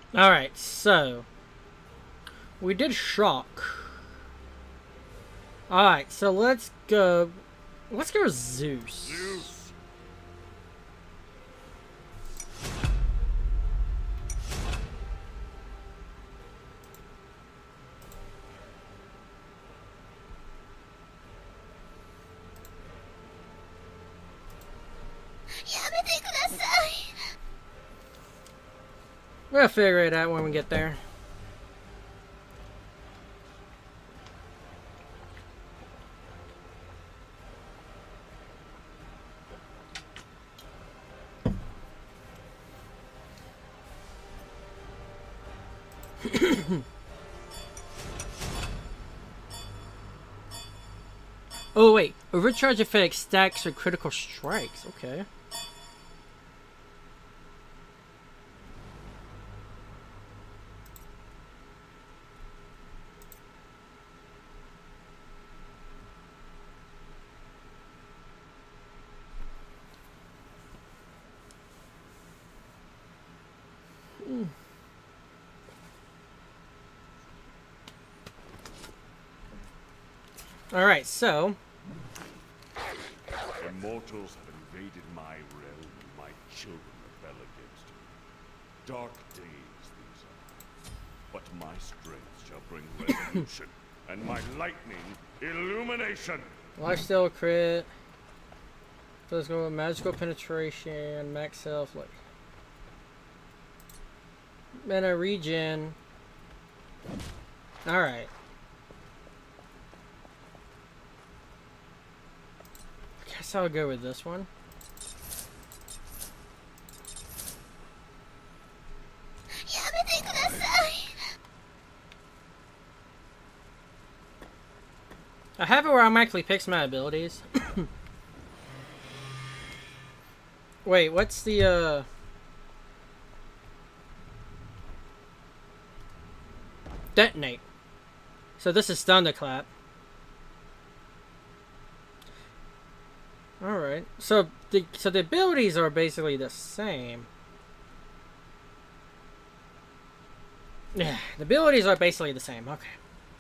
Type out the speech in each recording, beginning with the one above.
Alright, so we did shock. Alright, so let's go. Let's go with Zeus. Zeus. We'll figure it out when we get there. Oh wait, overcharge effect stacks for critical strikes. Okay. Alright, so Immortals have invaded my realm, and my children rebel against me. Dark days these are. But my strength shall bring resolution, and my lightning illumination. lifesteal crit, physical magical penetration, max health, like mana regen. Alright. Guess I'll go with this one. I have it where I'm actually picks my abilities. Wait, what's the detonate? So this is thunderclap. Alright. So the abilities are basically the same. Yeah, the abilities are basically the same. Okay.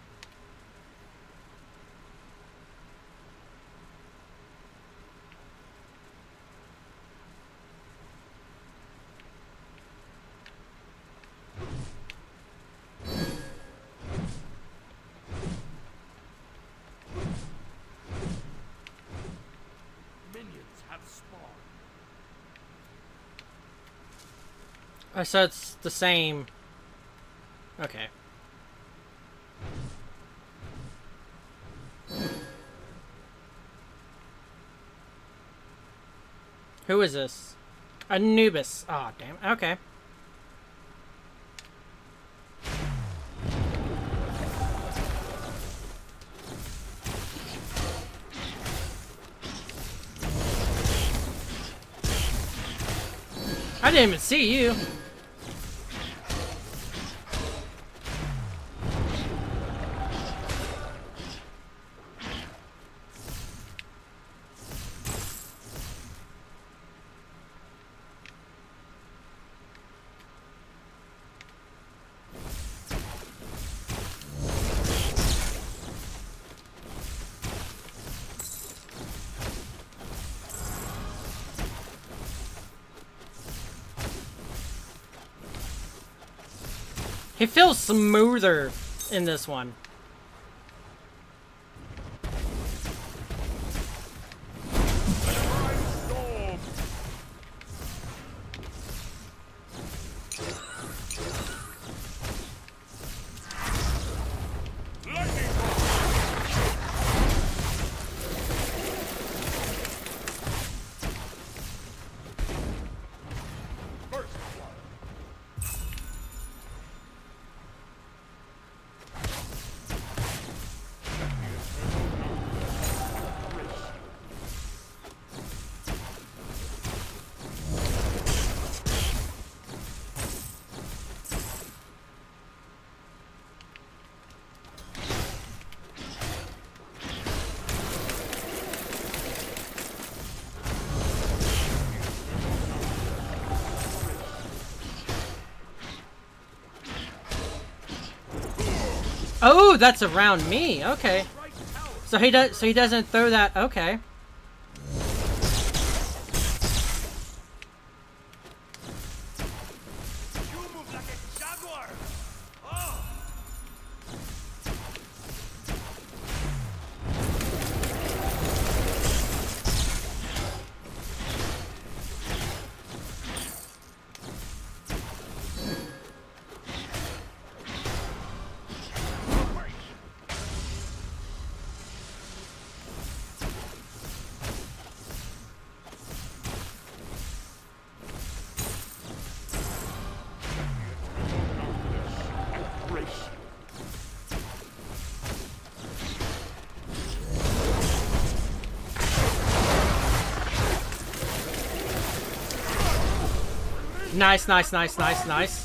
So it's the same. Okay. Who is this? Anubis. Oh, damn. Okay. I didn't even see you. He feels smoother in this one. Oh, that's around me. Okay. So he doesn't throw that. Okay. Nice, nice, nice, nice, nice.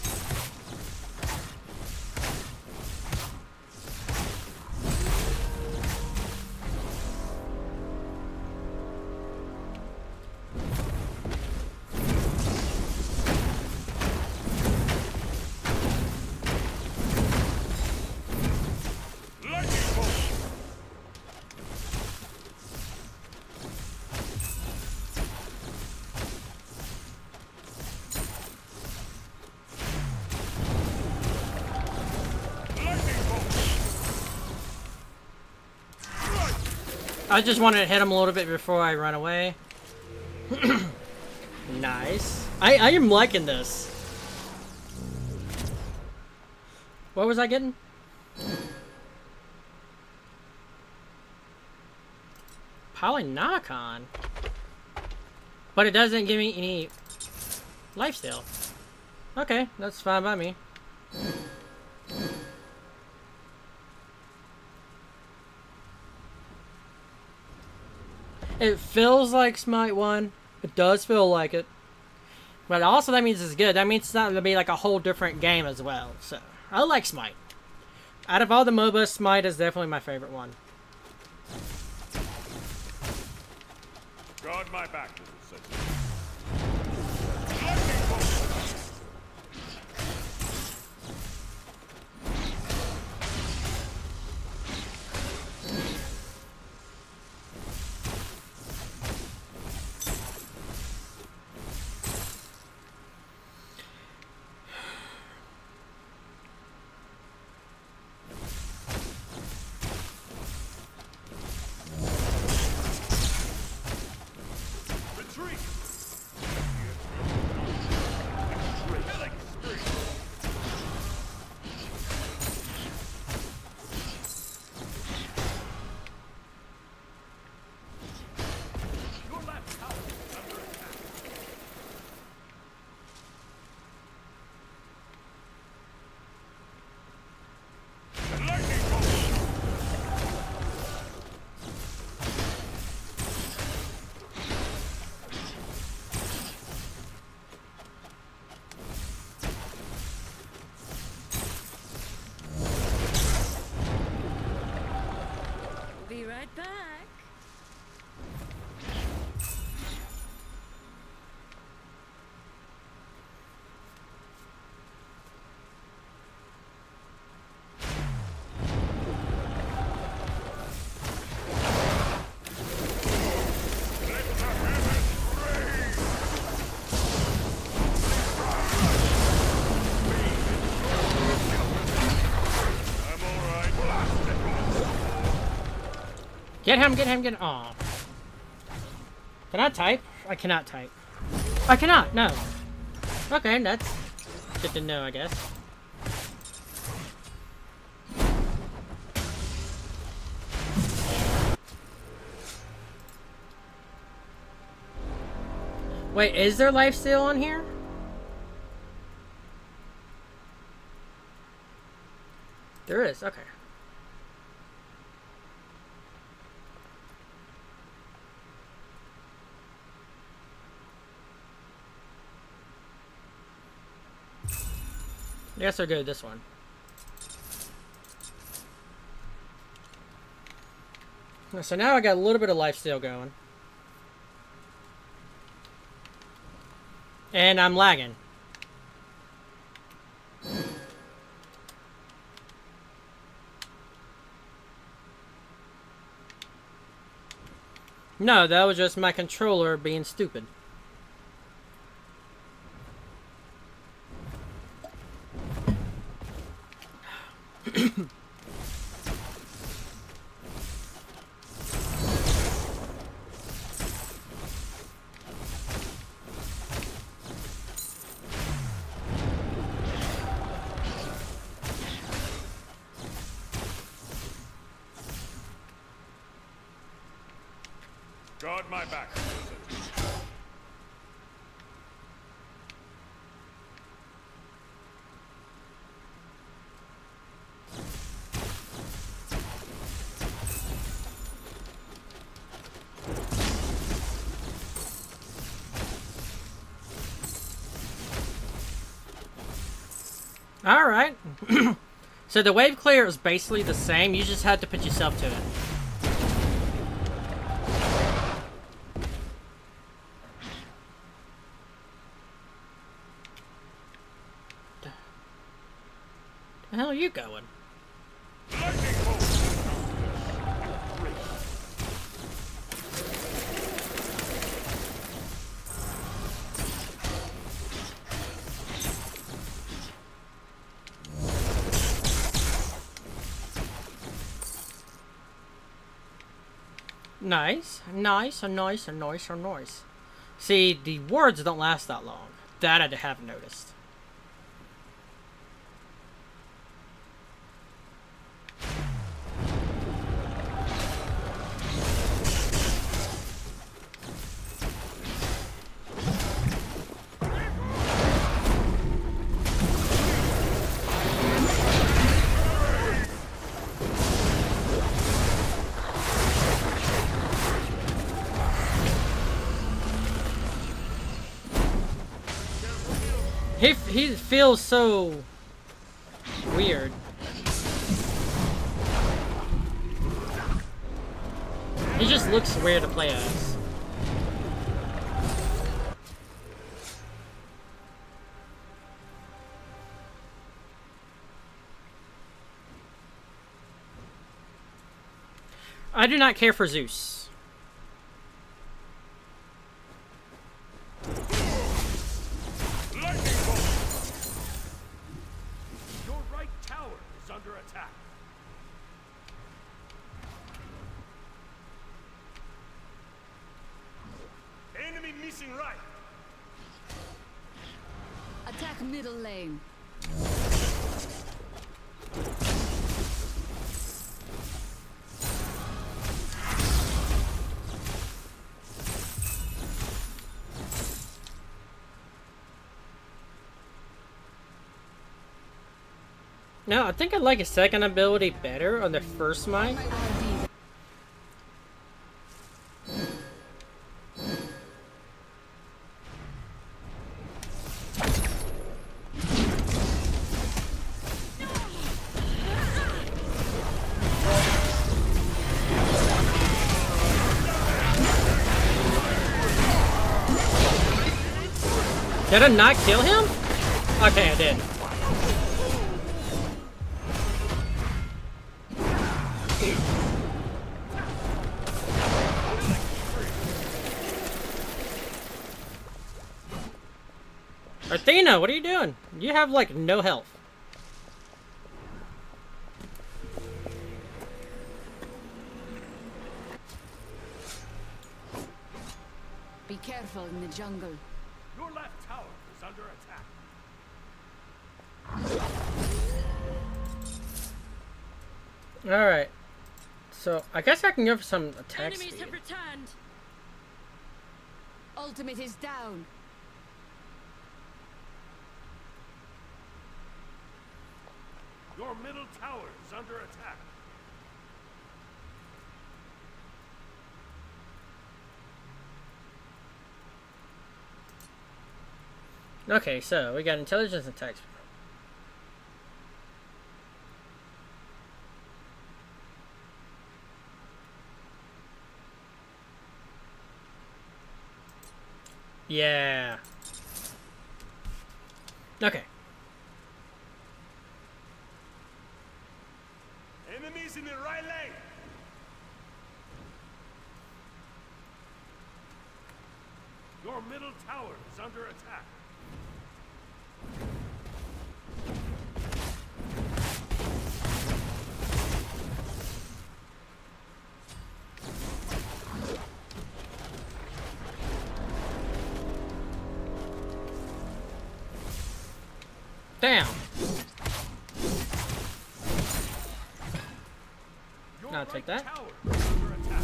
I just wanted to hit him a little bit before I run away. Nice. I am liking this. What was I getting? Polynomicon. But it doesn't give me any lifesteal. Okay, that's fine by me. It feels like Smite 1. It does feel like it. But also that means it's good. That means it's not going to be like a whole different game as well. So, I like Smite. Out of all the MOBAs, Smite is definitely my favorite one. Guard my back, little sister. Be right back. Get him, get him, get him. Aw. Can I type? I cannot type. I cannot, no. Okay, that's good to know, I guess. Wait, is there lifesteal on here? There is, okay. I guess I'll go with this one. So now I got a little bit of lifesteal going. And I'm lagging. No, that was just my controller being stupid. Guard my back. Alright. So the wave clear is basically the same, you just had to put yourself to it. The hell are you going? Lightning bolt. Nice, nice, nice, nice, nice. See, the words don't last that long. That I haven't noticed. He feels so weird. He just looks weird to play as. I do not care for Zeus. Right. Attack middle lane. No, I think I like his second ability better on the first mic. Did I not kill him? Okay, I did. Athena, what are you doing? You have like no health. Be careful in the jungle. Your left tower is under attack. Alright. So, I guess I can go for some attack Enemies speed. have returned. Ultimate is down. Your middle tower is under attack. Okay, so we got intelligence and attack speed. Yeah. Okay. Enemies in the right lane. Your middle tower is under attack. Damn. Your I'll take that. tower is under attack.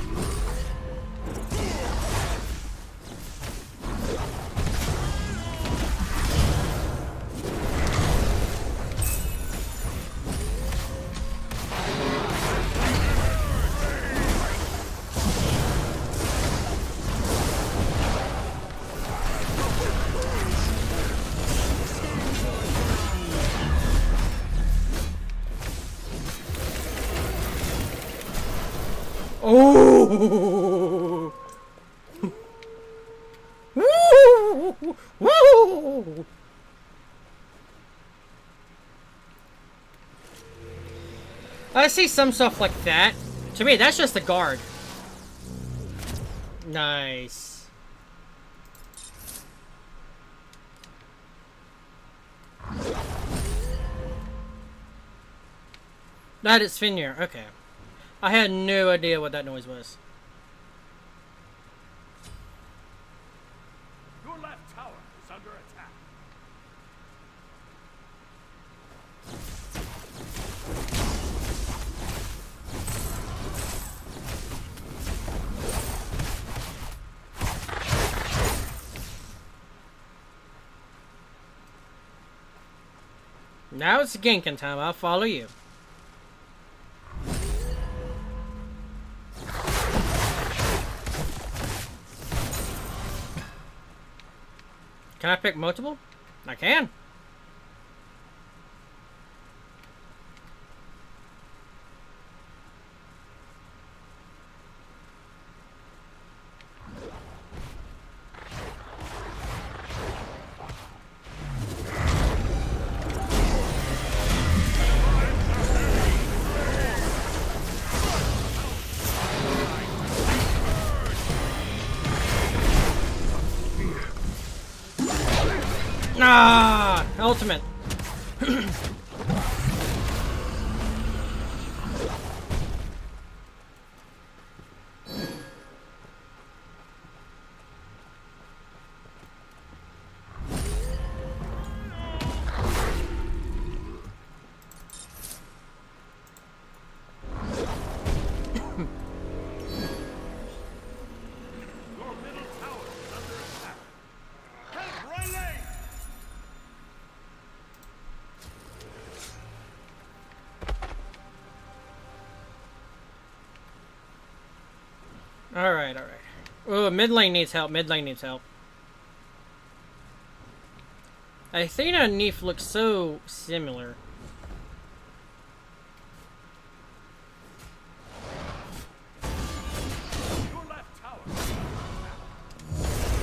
Oh! Woo! Woo! I see some stuff like that. To me, that's just a guard. Nice. That is Finir. Okay. I had no idea what that noise was. Your left tower is under attack. Now it's ganking time. I'll follow you. Can I pick multiple? I can. Ah, ultimate. Your middle tower is under attack. Help, Riley! Alright, alright. Oh, mid lane needs help. Mid lane needs help. Athena and Neef look so similar. Your left tower is under attack.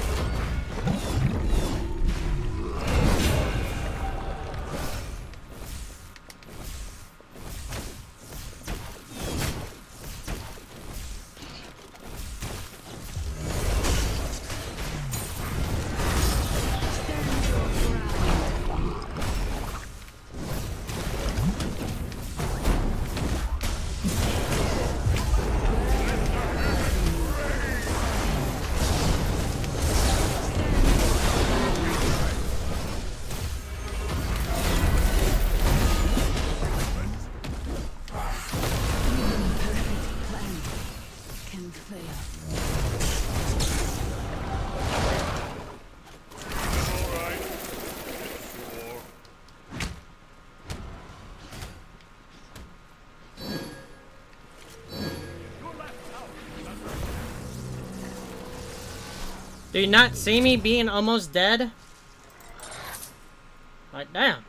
Can fail. All right. Sure. Your left tower is under attack. Do you not see me being almost dead? Like, damn.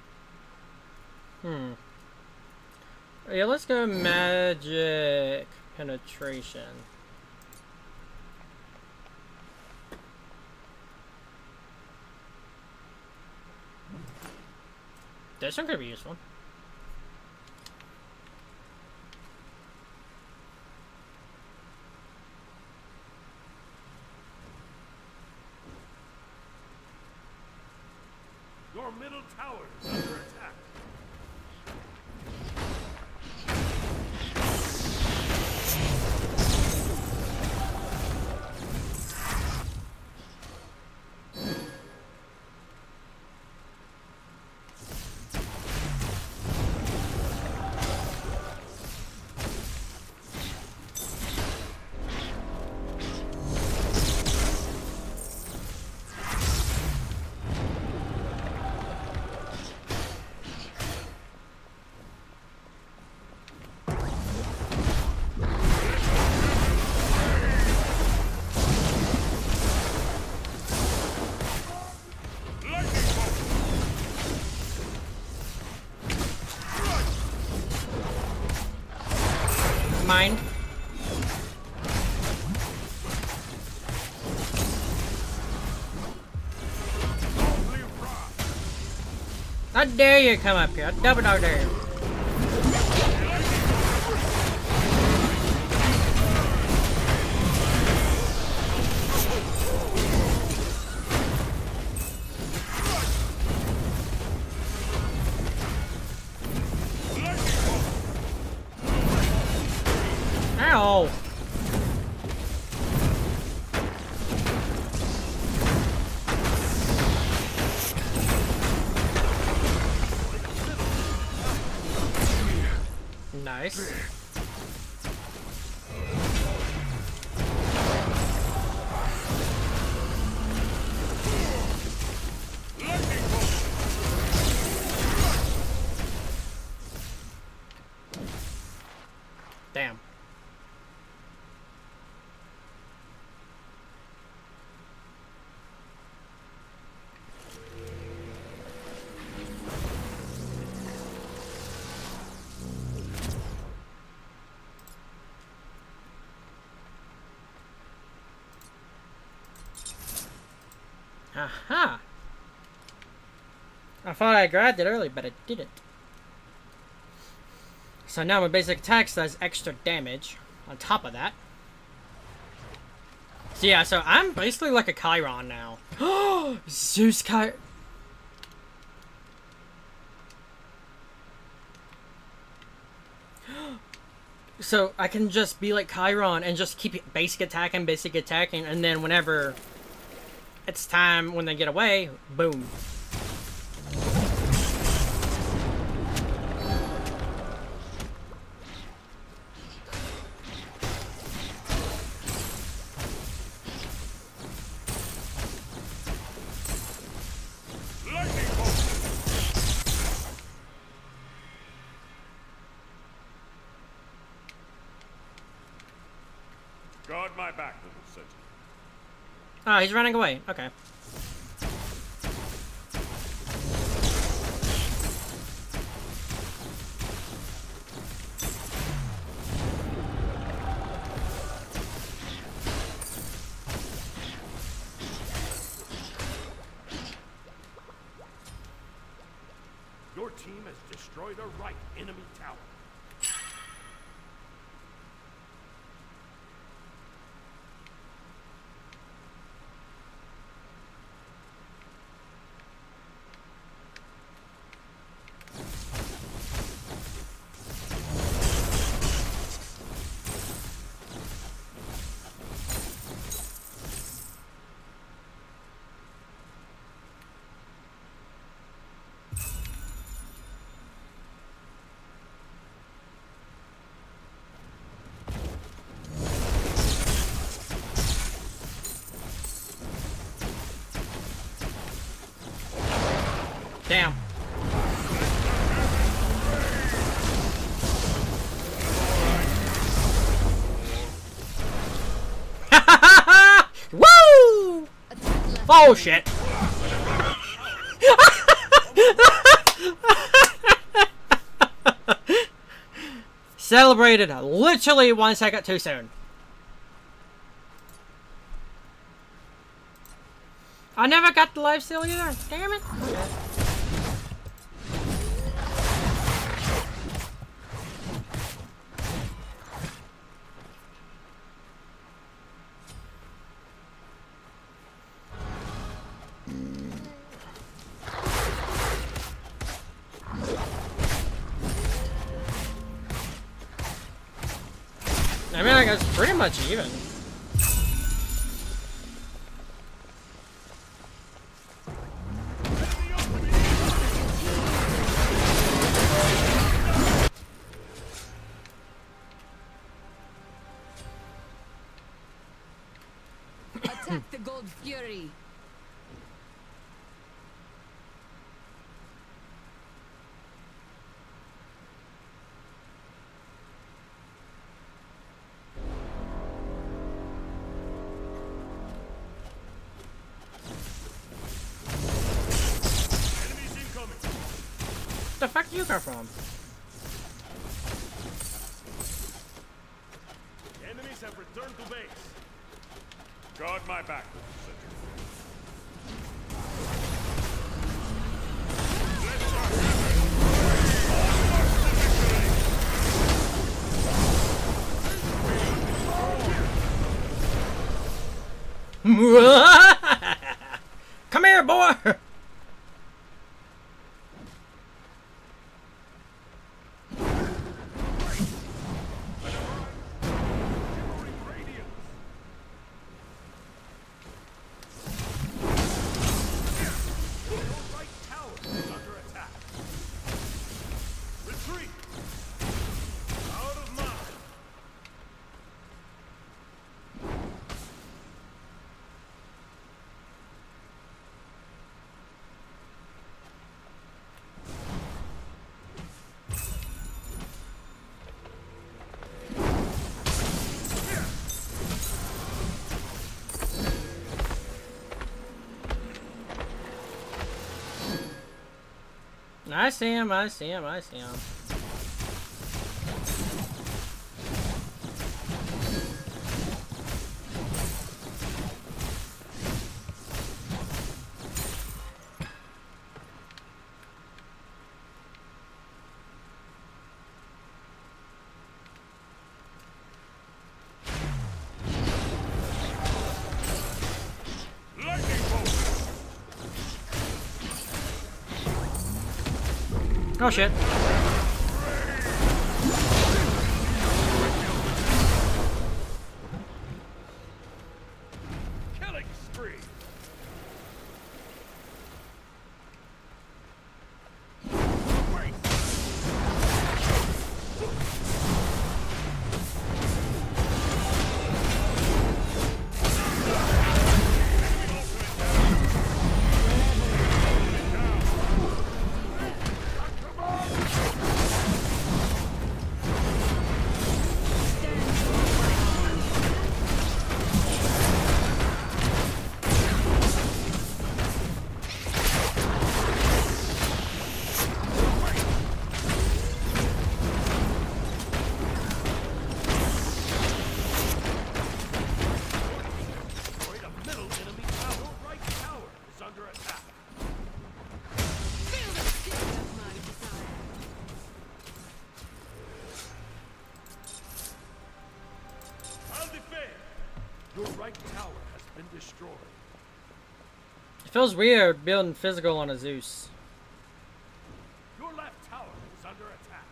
Yeah, let's go magic. penetration. This one could be useful. Your middle tower is under attack. Mine. How dare you come up here? Double dog dare you. Ow! Nice. Damn. Aha! I thought I grabbed it early, but I didn't. So now my basic attack does extra damage on top of that. So yeah, so I'm basically like a Chiron now. Zeus Chiron. So I can just be like Chiron and just keep basic attacking, and then whenever it's time when they get away, boom. Guard my back, little sentinel. Oh, he's running away. Okay. Your team has destroyed a right enemy tower. Damn. Woo! Oh shit. celebrated literally 1 second too soon. I never got the life steal either. Damn it. Okay. I mean, like, it's pretty much even. Attack the Gold Fury. The fuck do you come from? Enemies have returned to base. Guard my back, Cedric. Come here, boy! I see him, I see him, I see him. Oh shit. Killing spree. Your right tower has been destroyed. It feels weird building physical on a Zeus. Your left tower is under attack.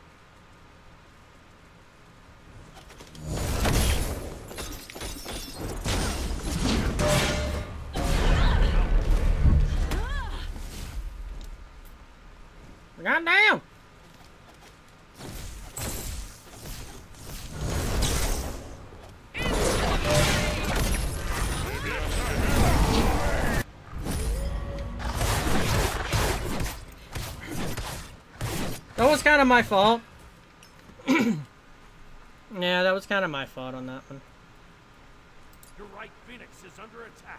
God damn! That was kind of my fault. Yeah, that was kind of my fault on that one. Your right Phoenix is under attack.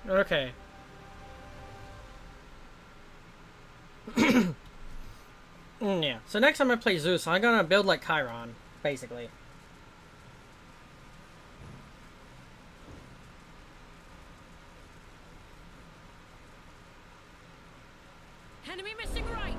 Okay. Yeah. So next time I play Zeus, I'm gonna build like Chiron, basically. Enemy missing right.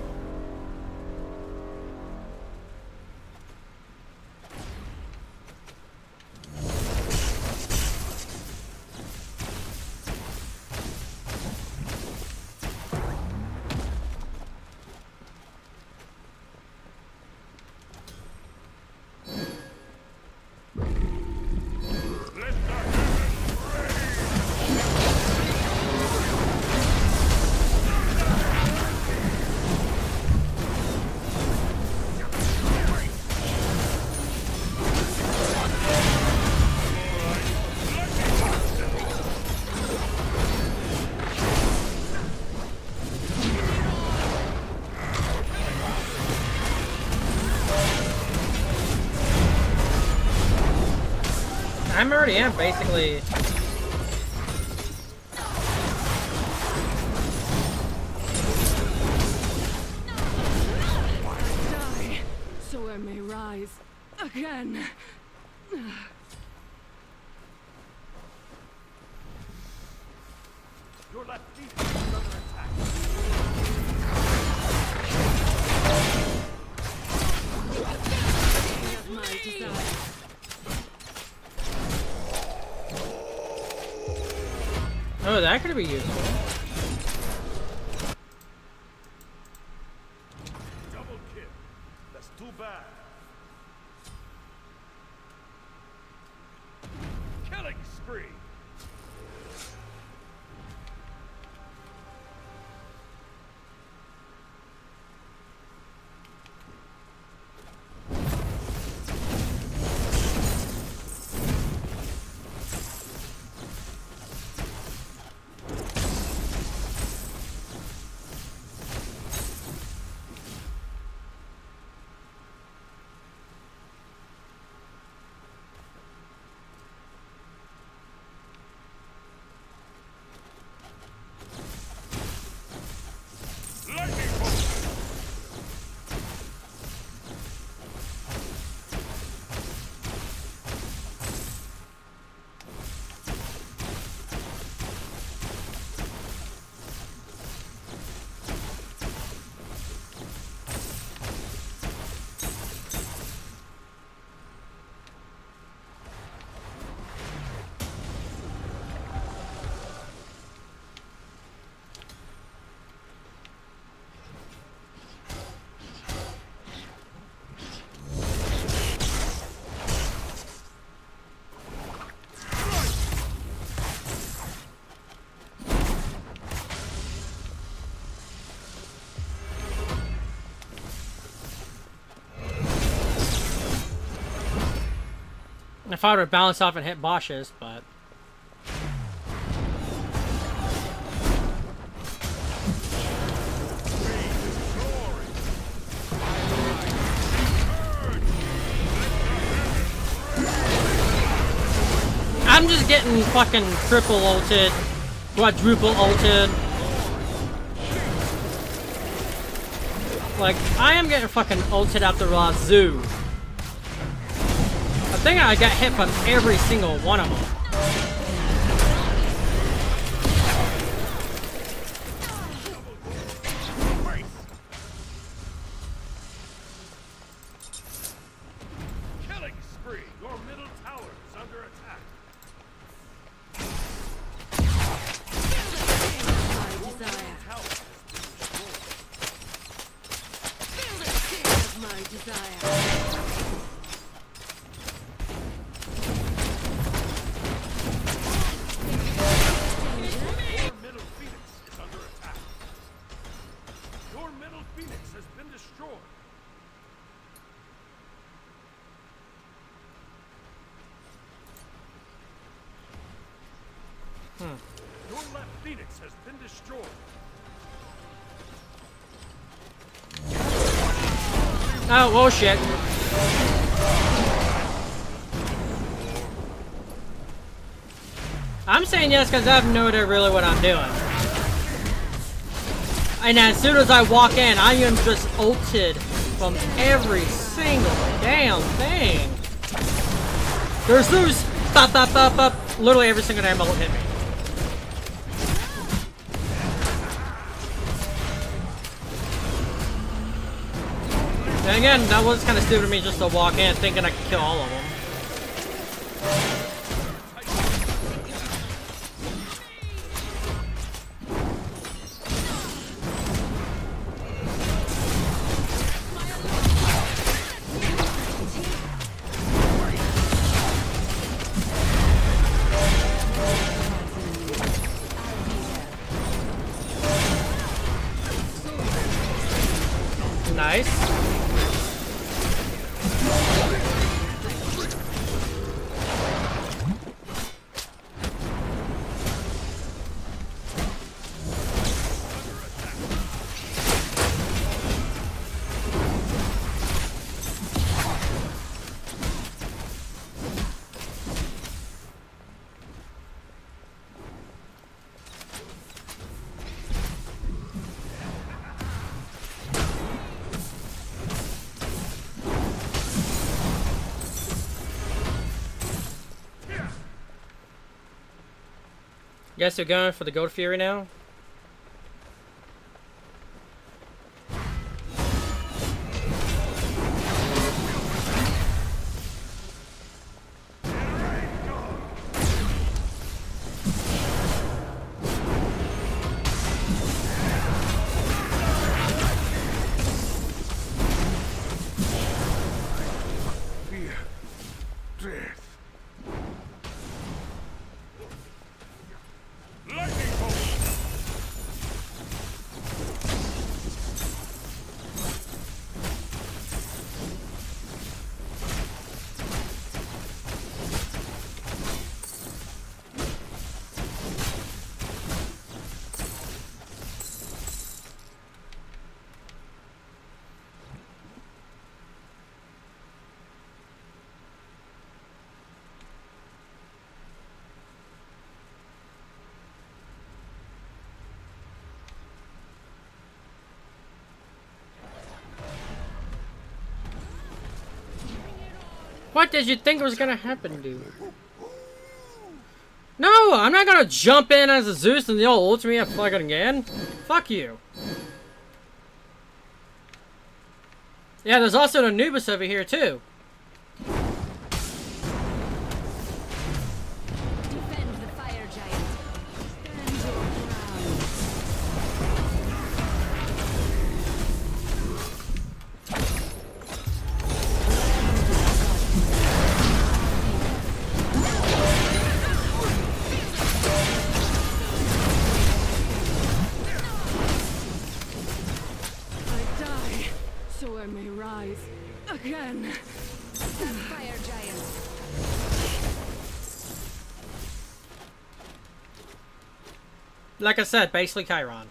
I already am basically. Die, so I may rise again. Your left feet is under attack. Here's my desire. Oh, that could be useful. Double kill. That's too bad. Killing spree. Lightning bolt. If I were to bounce off and hit Bosches, but I'm just getting fucking triple ulted, quadruple ulted. Like, I am getting fucking ulted out the wazoo. I think I got hit from every single one of them. Killing spree. Your middle tower is under attack. My desire. Tower Here's my desire. Your middle phoenix is under attack. Your middle phoenix has been destroyed. Your left phoenix has been destroyed. Oh, well, shit. I'm saying yes because I have no idea really what I'm doing. And as soon as I walk in, I am just ulted from every single damn thing. There's Zeus! Bop, bop, bop, bop. Literally every single damn ult hit me. And again, that was kind of stupid of me just to walk in thinking I could kill all of them. Nice. You guys are going for the Gold Fury now? Fear. Death. Lightning bolt. What did you think was gonna happen, dude? No, I'm not gonna jump in as a Zeus and they'll ult me fucking again. Fuck you. Yeah, there's also an Anubis over here too. Defend the fire giant. Stand your ground. I die, so I may rise again. Fire giant. Like I said, basically Chiron.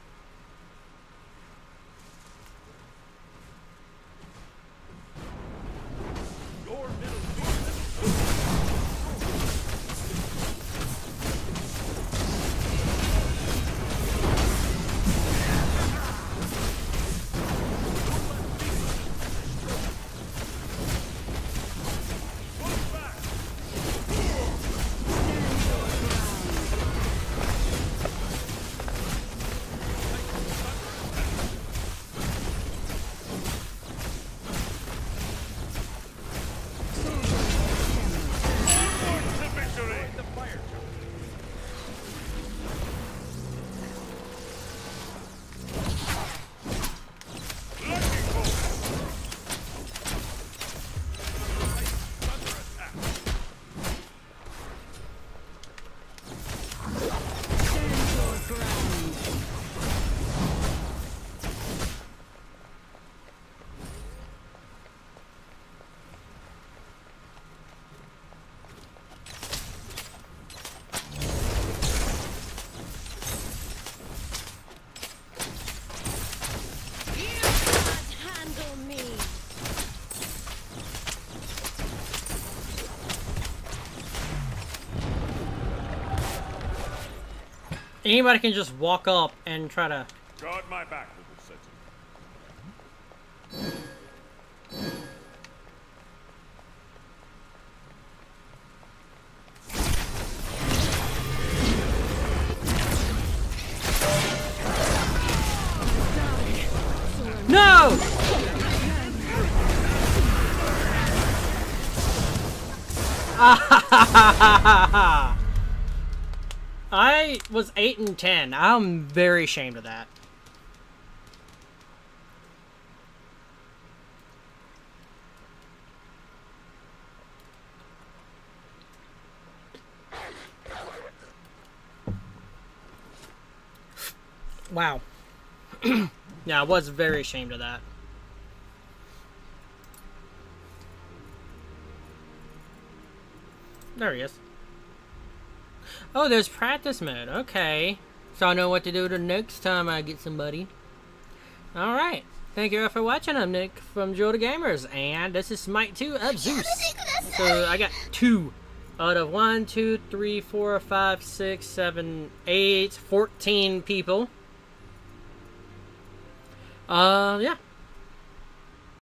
Anybody can just walk up and try to... Guard my back, little sentinel. No! I was 8 and 10. I'm very ashamed of that. Wow. Yeah, I was very ashamed of that. There he is. Oh, there's practice mode. Okay. So I know what to do the next time I get somebody. Alright. Thank you all for watching. I'm Nick from Joe the Gamers, and this is Smite 2 of Zeus. So I got 2 out of 1, 2, 3, 4, 5, 6, 7, 8, 14 people. Yeah.